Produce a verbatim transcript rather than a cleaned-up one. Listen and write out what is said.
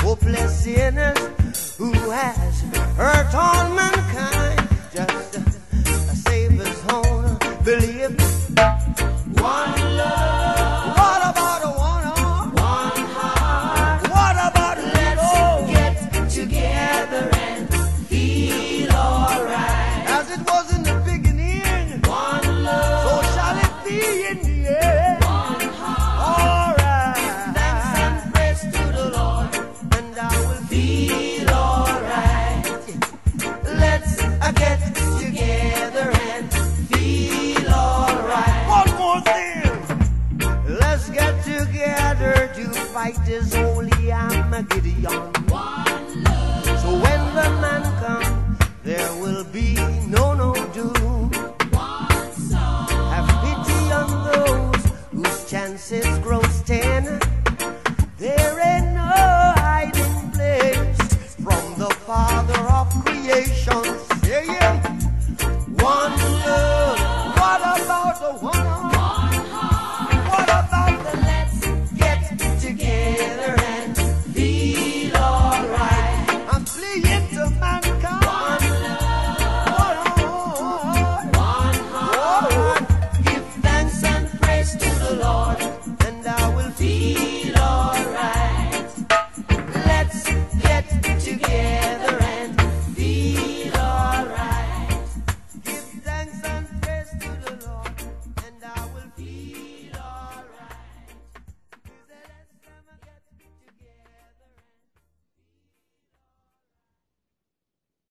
hopeless sinners who has hurt all mankind. Just uh, save his own belief. One love. What about a one arm? One heart. What about let's get together and feel alright? As it was in the beginning. One love. So shall it be in the end. One heart. Alright. Give thanks and praise to the Lord, and I will feel alright. Let's uh, get together and feel alright. One more thing. Let's get together to fight this holy Armageddon. One love. So when the man comes, there will be no no doom.